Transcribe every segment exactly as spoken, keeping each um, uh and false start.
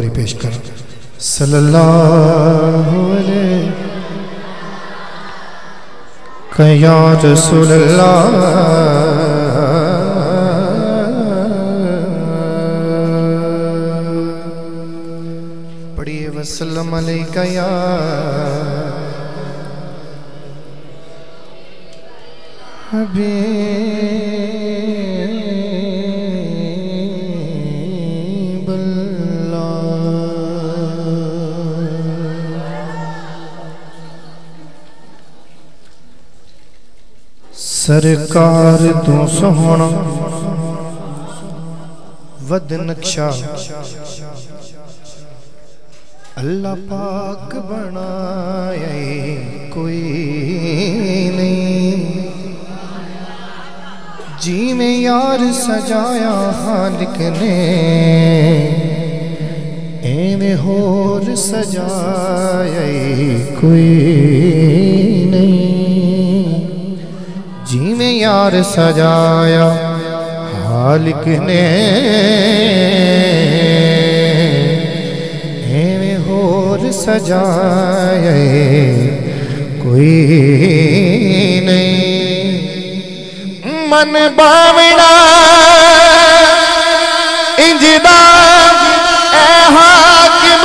बरी पेश कर। सल्लल्लाहु अलैहि या रसूलल्लाह पढ़िए वसल्लम अलैका या हबीबल्लाह। सरकार तू सोहना वद नक्शा अल्लाह पाक बनाए कोई नहीं, जी में यार सजाया खालिक ने एवें होर सजाए कोई नहीं, जी में यार सजाया खालिक ने एवें होर सजाए कोई नहीं। मन बावड़ा इंजदा ए हाकिम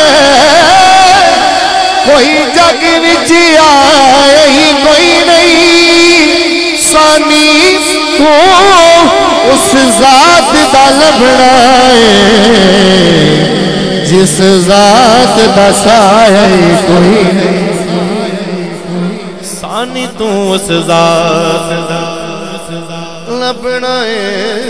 कोई जग विच आए ही कोई नहीं, सानी तू उस जात दा लभना है जिस जात दा साया कोई नहीं, सानी तू उस जात दा लभना है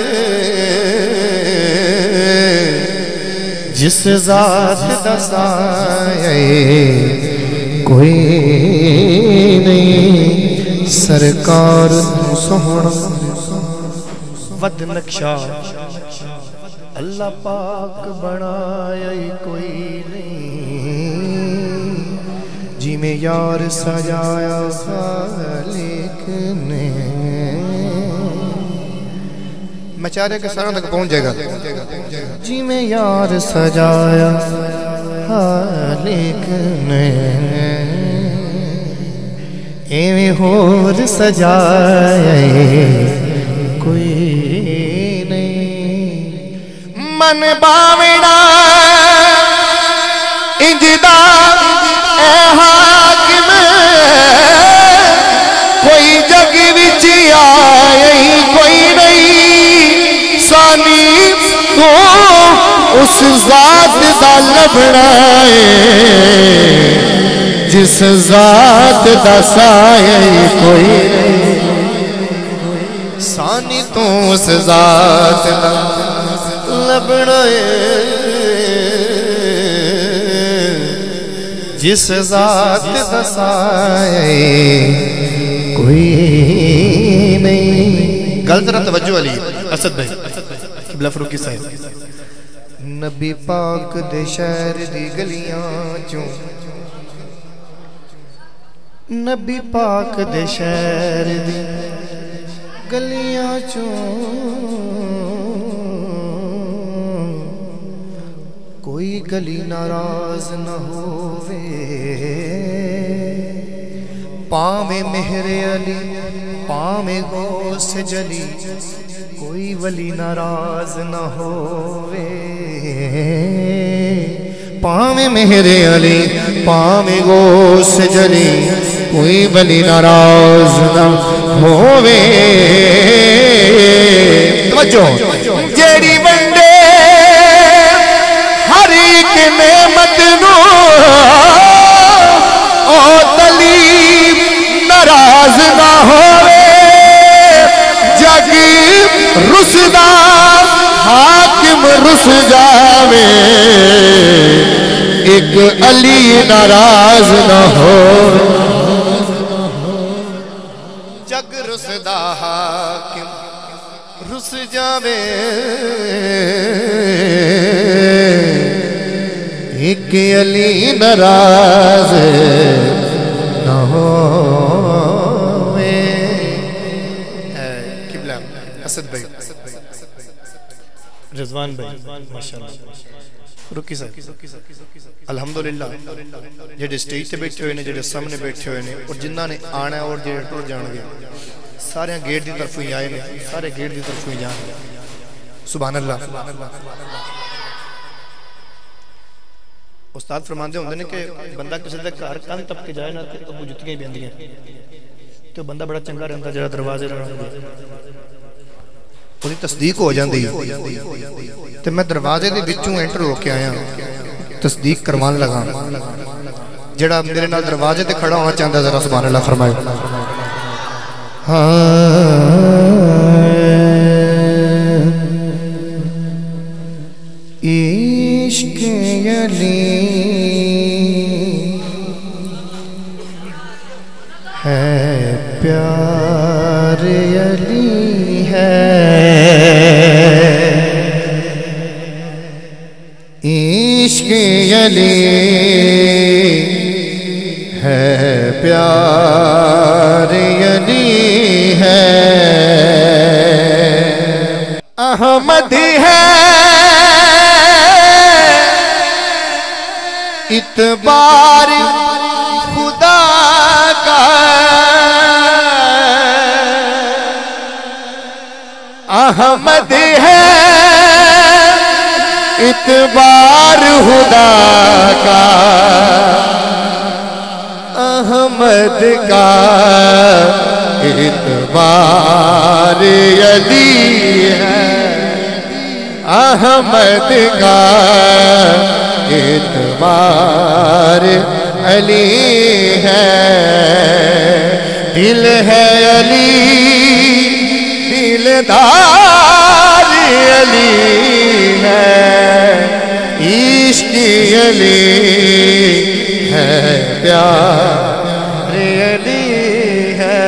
जिस जात दा साया कोई नहीं। सरकार तू सोहना वद नक्शा अल्लाह पाक बनाया कोई नहीं, जी में यार सजाया खालिक ने। मैं चाह रहा कि सारा तक पहुंच जाएगा। जी में यार सजाया खालिक ने एवें होर सजाया कोई नहीं। मन बावड़ा इंजदा ए हाकिम कोई जग विच आए कोई नहीं, सानी तू उस जात दा लभना है जिस जात दा साया कोई नहीं, सानी तू उस जात दा लभना है जिस जात दा साया कोई नहीं। गल जरा तवज्जो वाली असद भाई किबला फरूकी साहब। नबी पाक दे शहर दी गलियां चों, नबी पाक दे शहर दी गलियां चों कोई गली नाराज न होवे, पावे मेहरे अली पावे गौस जली कोई वली नाराज न होवे, पावे मेहरे अली पावे गौस जली कोई वली नाराज न होवे। तवज्जो जेड़ी बंदे हर एक नेमत नो ओ तलीब नाराज ना होवे, जग रुसदा हाकिम रुस जावे एक अली नाराज न हो, जग रुसदा हाकिम रुस जावे एक अली नाराज न हो। किबला असद भाई रिजवान भाई माशाल्लाह। रुकी साहब अल्हम्दुलिल्लाह जेडे स्टेज ते बैठे हुए ने जेडे सामने बैठे हुए ने और जिन्हां ने आना और जेडे टुर जाणगे सारे गेट की तरफ ही आए ने सारे गेट की तरफ ही जाणगे सुभान अल्लाह। उस्ताद फरमाते होंगे ने कि बंदा किसी के घर कंध टप के जाए ना तो अगू जुत्तियां ही पैंदियां तो बंदा बड़ा चंगा रहता जो दरवाजे उसकी तस्दीक हो जाती तो मैं दरवाजे के विचों एंटर होके आया तस्दीक करवान लगा जड़ा मेरे नाल दरवाजे ते खड़ा होना चाहता जरा सुभान अल्लाह फरमाए। हाँ इश्क अली है प्यार अली है इश्क अली है प्यार अली है अहमद है इतबार खुदा का अहमद है इतबार खुदा का अहमद का इतबार अली है अहमद का इतबार अली है दिल है अली दिलदार अली है इश्क अली है प्यार अली है।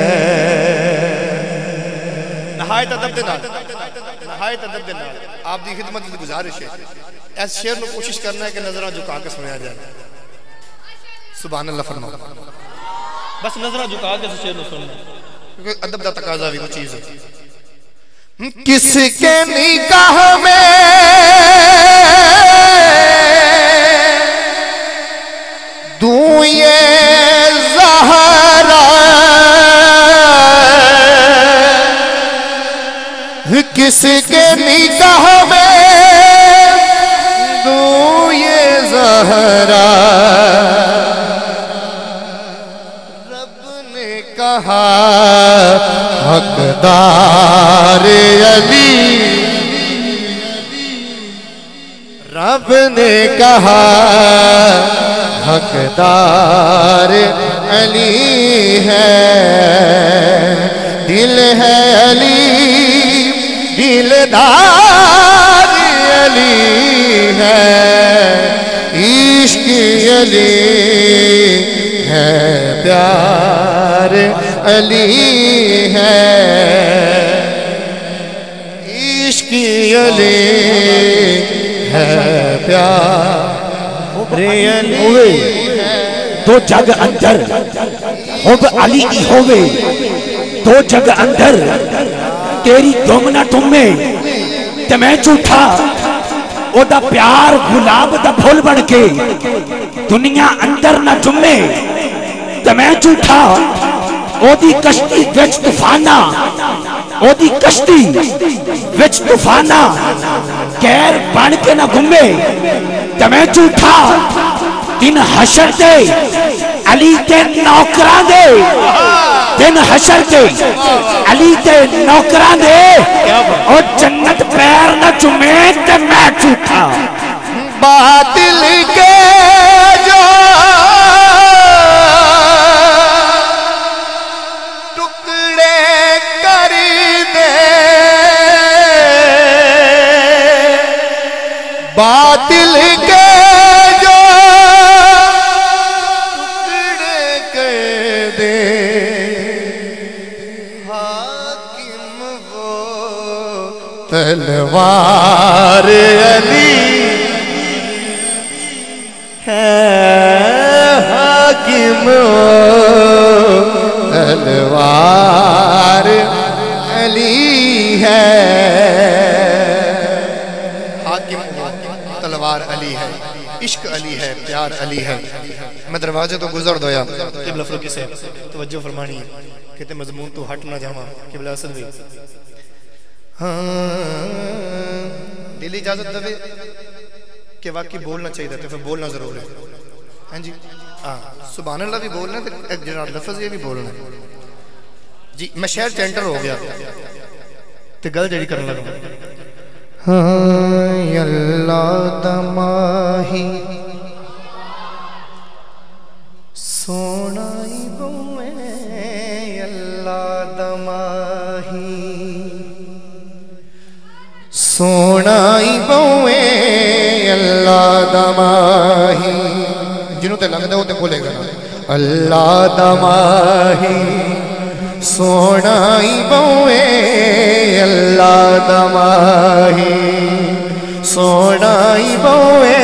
नहायत अदब दे नाल नहायत अदब दे नाल आप दी खिदमत की गुजारिश है इस शेर को कोशिश करना है कि नजरा झुका के सुनाया जाए सुभान अल्लाह फरमाओ बस नजरा झुका के शेर को सुनना क्योंकि अदब का तकाजा भी वो चीज है। किसके निकाह में दूं ये ज़हरा किसके निकाह में दूं ये ज़हरा रब ने कहा हकदार अली रब ने कहा हकदार अली है दिल है अली दिलदार अली है इश्क अली है प्यार अली है इश्क अली है प्यार अली तो जग अंदर हुब अली की होवे तो जग अंदर तेरी तुम ना तुमे ते मैं झूठा ओदा प्यार गुलाब दा फुल बन के दुनिया अंदर ना जुमे ते मैं झूठा ओदी कश्ती विच तूफाना ओदी कश्ती विच तूफाना गैर बन के ना घूमे ते मैं झूठा दिन हशर दे अली के नौकरां दे दिन हशर दे अली के नौकरां दे और जन्नत पैर न चुमे ते मैं झूठा बातिल के जो टुकड़े कर दे बातिल के जो टुकड़े कर दे हाकिम वो तलवार अली है हाकिम तलवार अली है हाकिम तलवार है, इश्क अली है, प्यार अली है। मैं दरवाजे तो गुजर दोया किबला फरूकी से तवज्जो फरमानी कहते मजमून तो हट ना जावा किबला असद भी हाँ दिल इजाजत दे कि वाकई बोलना चाहिए तो फिर बोलना जरूर है। हाँ जी हाँ सुभान अल्लाह भी बोलना तो एक जरा लफ्ज़ ये भी बोलना जी। मैं शहर च एंटर हो गया तो गल जड़ी करने लगा हाँ अल्लाह दमाही सोना बोए अल्लाह दमाही सोना बोए अल्लाह दमाही जिन्हों ते लगता वो तो बोलेगा ना अल्लाह दमाही सोना बोए अल्लाह दमाही सोना बोए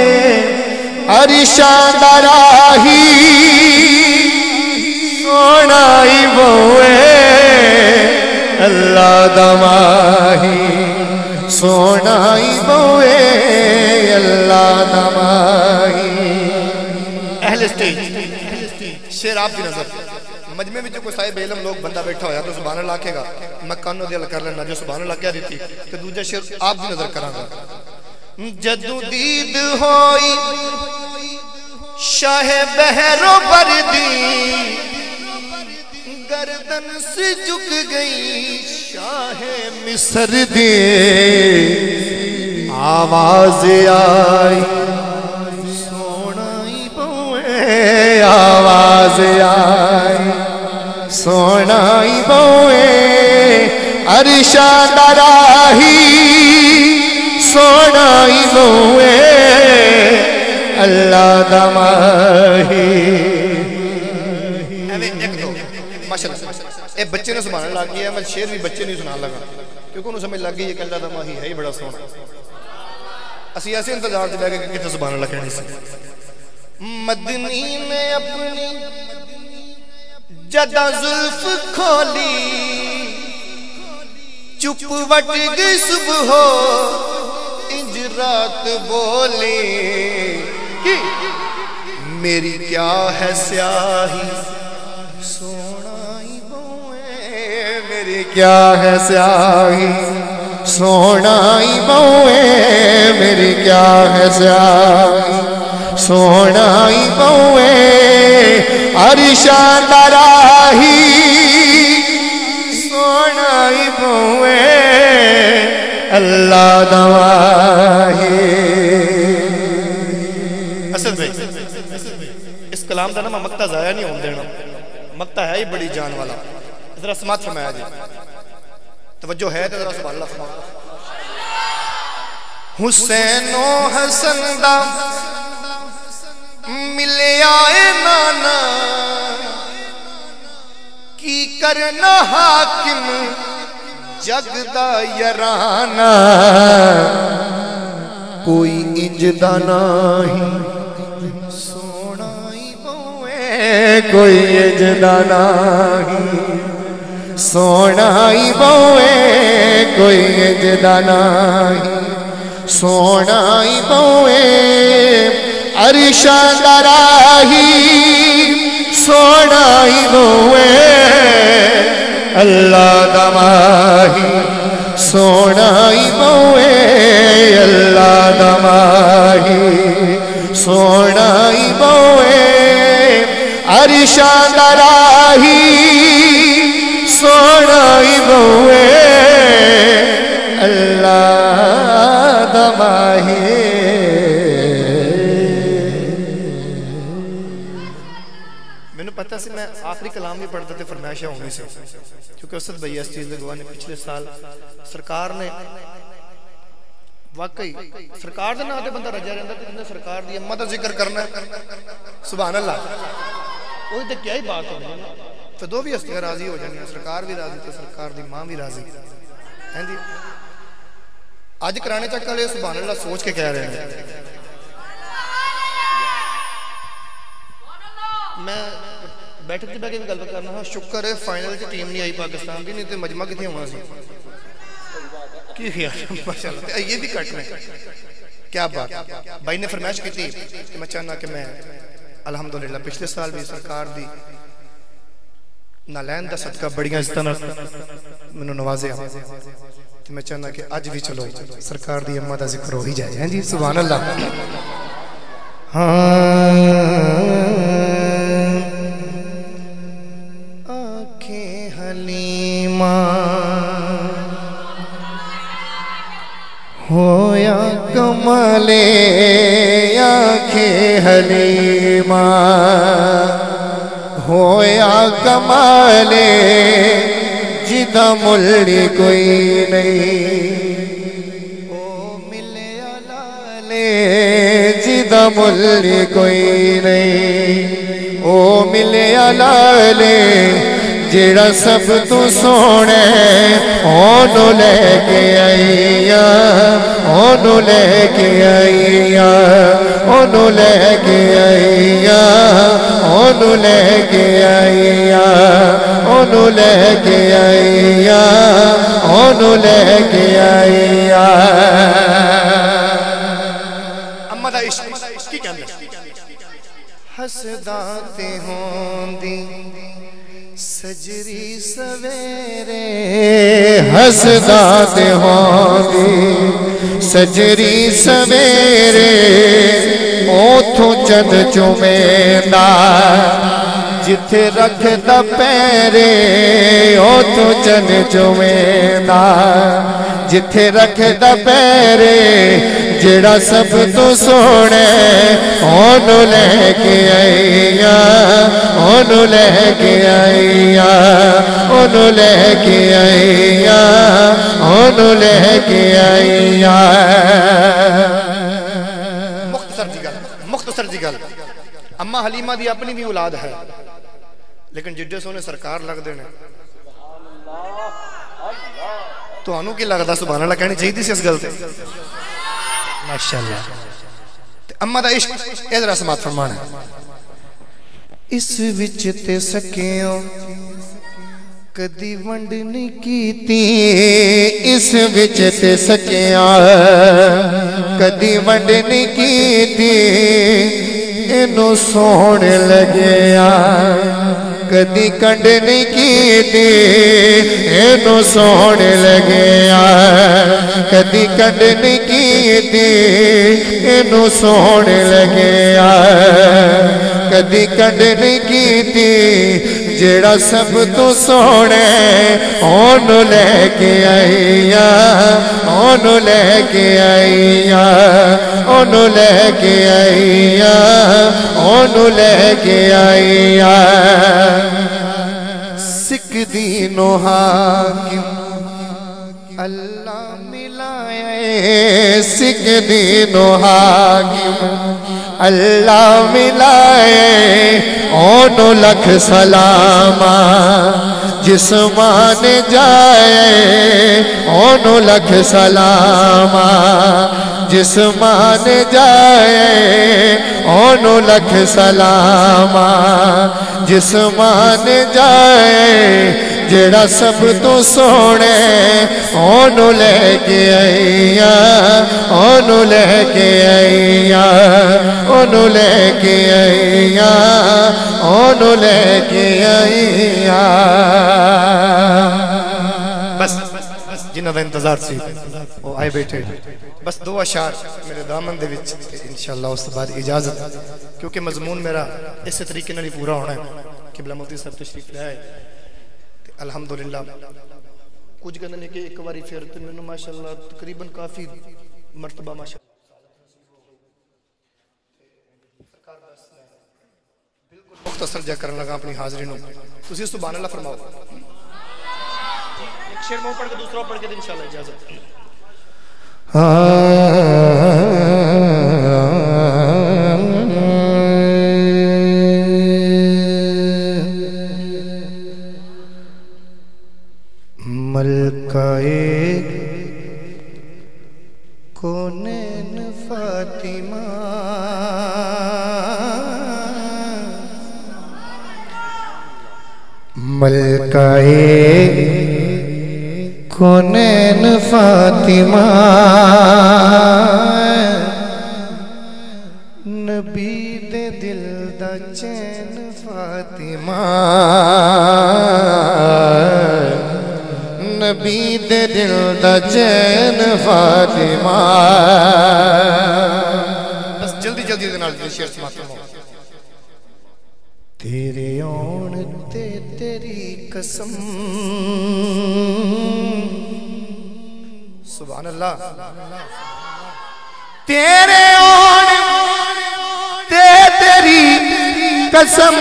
अरिशा दराही सोना बोए अल्लाह दमाही सोना बोए अल्लाह दमाही। अहले स्टेज शेर आप की नजर मजमे में जो कोई साहिब इल्म लोग बंदा बैठा होया तो सुभान अल्लाह आखेगा मैं कानों दिल कर लेना जो सुभान अल्लाह कह दी तो दूसरा शेर आप की नजर करांगा। जदू दीद होई शाह बहरो बरदी गर्दन से झुक गई शाह मिस्र दे आवाज आई सोनाई बोए आवाज आई सोनाई बोए अरिशा दराही सोनाई बोए अल्लाह दमाही। माशाअल्लाह ए बच्चे ने सुनाने लग गया मैं शेर भी बच्चे नहीं सुना लगा क्योंकि उन्हें समझ लग गई है कि अल्लाह दमाही है ही बड़ा सोना। असी ऐसे इंतजार से बैठे कितने सुभान अल्लाह कहनी सी। मदनी ने अपनी जदा जुल्फ खोली चुप वट गई सुबह इंज रात बोले कि मेरी क्या है स्याही सोनाई बोए मेरी क्या है स्याही सोनाई बोए मेरी क्या है स्याही सोनाई बोए अरिशा दराही सोनाई बोए अल्लाह दमाही। असद भाई इस कलाम का ना मक्ता जाया नहीं होने देना मक्ता है ही बड़ी जान वाला जरा समात फरमाया जी तवज्जो है तो जरा सुभान अल्लाह फरमाओ। हुसैनो हसन दा मिले आए नाना की करना हाकिम जगदा यराना कोई इंजदा नहीं सोनाई बोए कोई इंजदा नहीं सोनाई बोए कोई इंजदा नहीं सोनाई बोए अरिशा दराही सोनाई बोए अल्लाह दमाही सोनाई बोए अल्लाह दमाही सोनाई बोए अरिशा दराही सोनाई बोए अल्लाह दमाही। पता से मैं आखिरी कलाम भी पढ़ता थे फरमाइशा होने से क्योंकि असद भैया इस चीज गवाह ने पिछले साल सरकार ने वाकई सरकार के नाम से बंदा रजा रहता तो सरकार की अम्मा का जिक्र करना सुभान अल्लाह वो तो क्या ही बात हो तो दो भी हस्तियां राजी हो जानी सरकार भी राजी तो सरकार की मां भी राजी है जी। अज कराने चक वाले सुभान अल्लाह सोच के कह रहे हैं मैं बैठक से बैठ के गल करना हाँ शुक्र है फाइनल च टीम नहीं आई पाकिस्तान की नहीं तो मजमा कितने होना सी की ख्याल माशाल्लाह ये भी कट में क्या बात। भाई ने फरमाइश की थी कि मैं चाहना कि मैं अल्हम्दुलिल्लाह पिछले साल भी सरकार दी नालैन दा सदका बड़ियां इज्जतां नाल मैनूं नवाज़िया ते मैं चाहना कि अज भी चलो सरकार दी अम्मा दा जिक्र हो ही जाए। हैं जी सुभान अल्लाह। हाँ आँखें हलीमा होया कमले आँखें हलीमा होया कमले जिदा मुल्ली कोई नहीं ओ मिले लाले जिदा मुल्ली कोई नहीं ओ मिले लाले जेड़ा सब तू सोने ओनू लेके आईया ओनू लेके आईया ओनू लेके आईया ओनू लेके आईया ओनू लेके आईया ओनू लेके आईया। अम्मा दा इश्क की कहंदे हसदा ते होंदी सजरी सवेरे हसदा ते होंदी सजरी सवेरे ओथों चंद चुमेंदा जिथे रखदा पैरे ओथों चंद चुमेंदा जिथे रखदा पैरे जेड़ा सब तो सोने ओनू लेके आईया ओनू लेके आईया ओनू लेके आईया ओनू लेके आईया। मुख्तसर जी गल मुख्तसर जी गल अम्मा हलीमा दी अपनी भी औलाद है लेकिन जिड्डे सोने सरकार लगदे ने तुहानू की लगदा सुभान अल्लाह कहनी चाहिए इस गल ते माशाअल्लाह। अम्मा दा इश्क ए जरा समात फरमाना इस विच ते सकियो कदी वंड नहीं कीती इस विच ते सकिया कदी वंड नहीं कीती इनू सोहण लगया कदी कंड नहीं कीती इनू सोहण लगया कदी कंड नहीं कीती इनू सोहण लगया कदी कंड नहीं कीती जेड़ा सब तू सोने ओनू लेके आईया ओनू लेके आईया ओनू लेके आईया ओनू लेके आईया। सिख दीनो हाकिम अल्लाह मिलाए सिख दीनो हाकिम अल्लाह मिलाए ओनू लख सलामा जिसमान जाए ओनू लख सलामा जिसमान जाए ओनू लख सलामा जिसमान जाए जेड़ा सब तो सोने ओनू लेके आईया ओनू लेके आईया ओनू लेके आईया ओनू लेके आईया। बस जिन्हां दा इंतजार सी वो आए बैठे बस दो अशार मेरे दामन दे विच इंशाअल्लाह उस बाद इजाजत क्योंकि मजमून मेरा इस तरीके नाल ही पूरा होना है। किबला मुफ्ती साहब तशरीफ ले आए अल्हम्दुलिल्लाह कुछ कहते हैं कि एक बारी फिर तो मैंने माशाअल्लाह तकरीबन काफ़ी मरतबा माशाअल्लाह बिल्कुल मुख्तसर जा करने लगा अपनी हाज़री नूं तुसीं सुभान अल्लाह फरमाओ एक शेर मुंह पढ़ के दूसरा पढ़ के इंशाअल्लाह इजाजत। मलकाए कोनैन फातिमा मलकाए कोनैन फातिमा नबी दे दिल दा चैन फातिमा, नबी दे दिल दा चैन फातिमा। बस जल्दी जल्दी दे नाल शेर समाप्त हो। तेरे आउण ते तेरी कसम, सुभान अल्लाह। तेरे आउण ते तेरी कसम,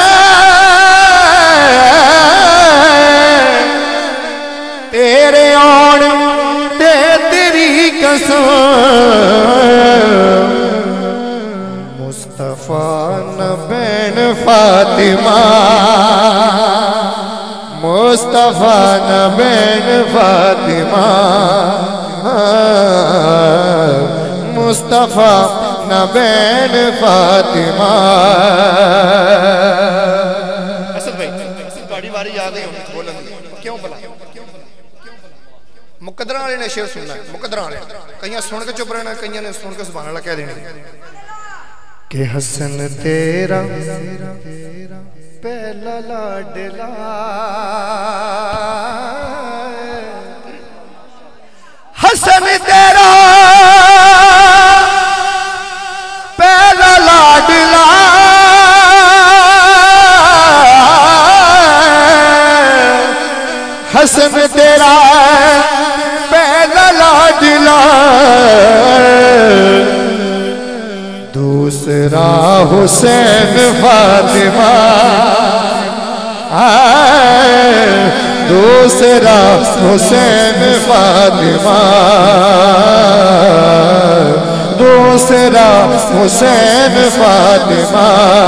तेरे आउण ते तेरी कसम, मुस्तफा न बैन फातिमा, मुस्तफा न बैन फातिमा, मुस्तफा न बैन फातिमा। असद भाई गाड़ी वारी आ गई होनी बोलन क्यों भला? मुकद्दरा वाले ने शेर सुनना है, मुकद्दरा वाले कईयां सुन के चुप रहना, कईयां ने सुन के सुभान अल्लाह कह देना कि हसन तेरा पहला लाडला, हसन तेरा पहला लाडला, हसन तेरा पहला लाडला, दूसरा हुसैन फातिमा, दूसरा हुसैन फातिमा, दूसरा हुसैन फातिमा,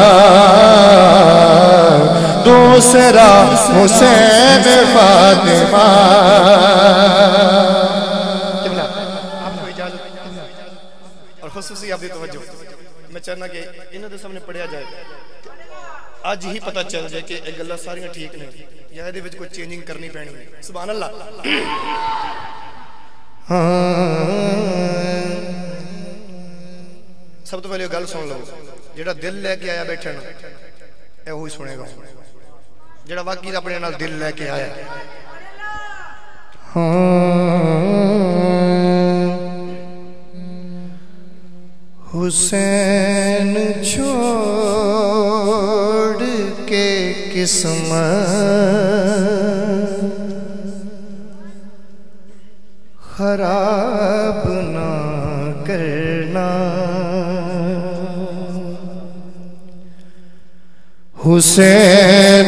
दूसरा हुसैन फातिमा। आपको इजाजत और खुसूसी आपकी तवज्जो, मैं चाहना कि इन्हों के सामने पढ़िया जाए, आज ही पता चल जाए कि एक गल्लां सारियां ठीक ने या इहदे विच कोई चेंजिंग करनी पैनी है। सुभान अल्लाह। सब तो पहले गल सुन लो, जेड़ा दिल लेके आया बैठन ए वही सुनेगा, जेड़ा वाकई अपने नाल दिल लेके आया। हुसैन छोड़ के किस्मत खराब ना करना, हुसैन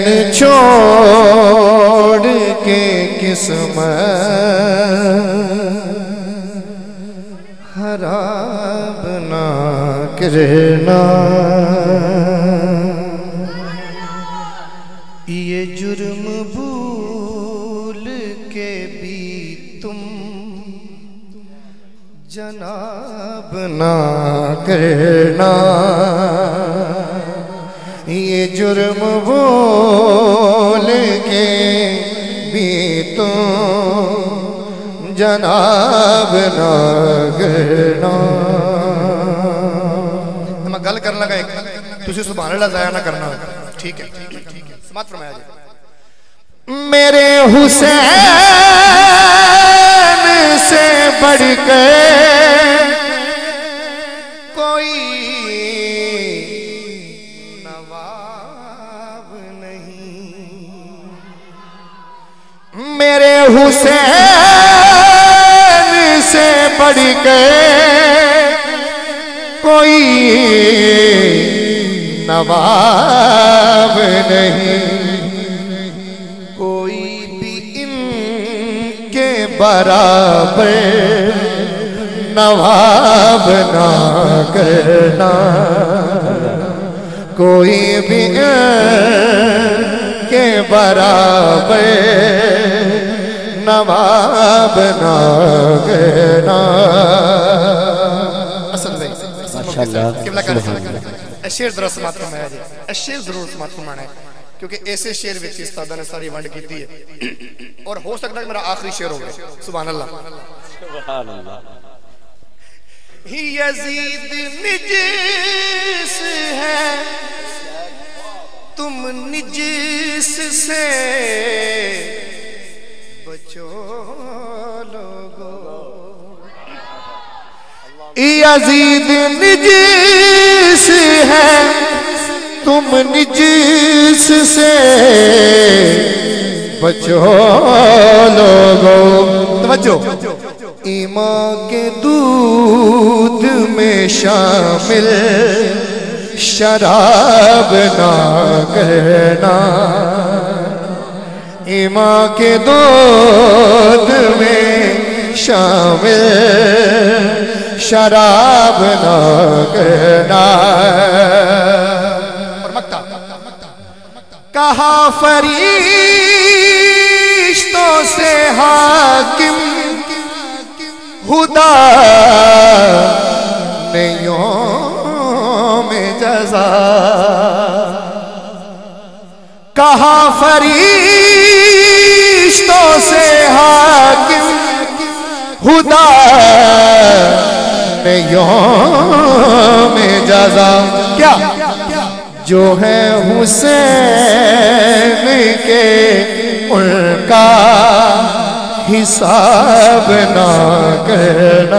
छोड़ के किस्मत खराब ना करना, ये जुर्म भूल के भी तुम जनाब ना करना, ये जुर्म भूल के भी तुम जनाब ना करना। मैं गल कर लगा एक, तुझे सुभान अल्लाह ज़ाया ना करना, ठीक है? समात फरमाया जी। मेरे हुसैन से बढ़ के कोई नवाब नहीं, मेरे हुसैन से बढ़ के कोई नवाब नहीं, कोई भी इनके बराबर नवाब ना करना, कोई भी इनके बराबर नवाब ना करना। असल में शेर जरा समात फरमाया जी, शेर जरूर समात फरमाना है क्योंकि ऐसे शेर विच उस्तादा ने सारी वंड की है और हो सकता है मेरा आखिरी शेर हो गया। सुभान अल्लाह। सुभान अल्लाह। यजीद निज तुम निजिस से बचो लोगो। यजीद निजिस है, तुम निजिस से बचो लोगो। तवज्जो, ईमान के दूध में शामिल शराब ना करना, ईमान के दूध में शामिल शराब ना करना। और मक्ता कहा फरिश्तों से हाकिम खुदा ने यौम जज़ा, कहा फरिश्तों से हाकिम खुदा ने यौम जज़ा। क्या जो है हुसैन के उनका हिसाब ना करना,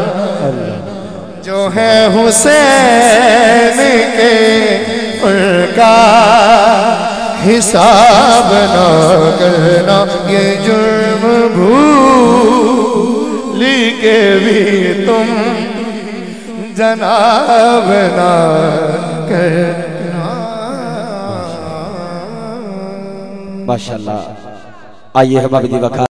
जो है हुसैन के उनका हिसाब ना करना। ये जुर्म भूल के भी तुम जनाब ना करना। माशाअल्लाह। आइए हम अभी वक़्त